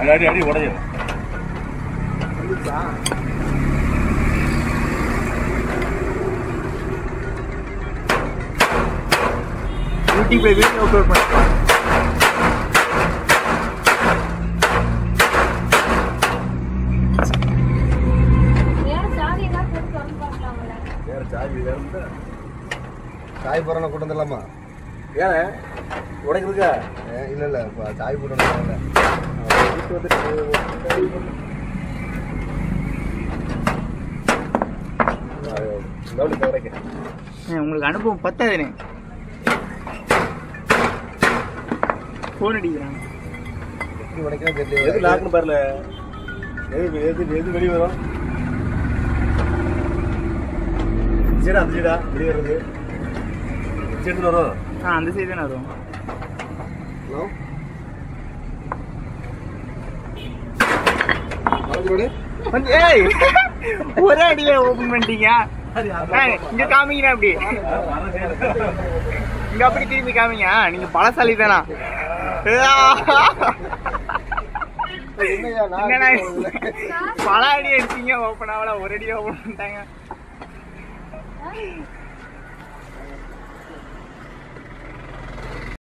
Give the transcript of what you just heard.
அடி அடி உடையும். யூடியூப்ல வீடியோ அப்லோட் பண்ணிக்கலாம். சாய் போறன கூட்டம் தரலாமா? ஏன் உடைக்கிறதுக்கா? இல்ல இல்ல சாய் போடணும். உங்களுக்கு அனுபவம் பத்தாதுனே. போன் அடிக்கிறாங்க. எப்படி உடைக்கிறா தெரியல. எது லாக்னு பாருல. எது வெளிய வரும்? சரி அந்த சைடா வெளிய வருது. சைடுல வரும். அந்த சைடு தானே வரும். ஹலோ மறந்துடு. ஏய் ஒரே அடியில ஓபன் பண்ணிட்டீங்க. இங்க காமிங்க அப்படி. இங்க அப்படி திரும்பி காமிங்க. நீங்க பலசாலி தானா? பல அடி அடிச்சீங்க. ஓபன் ஆகல. ஒரு அடி ஓபன் பண்ணிட்டாங்க.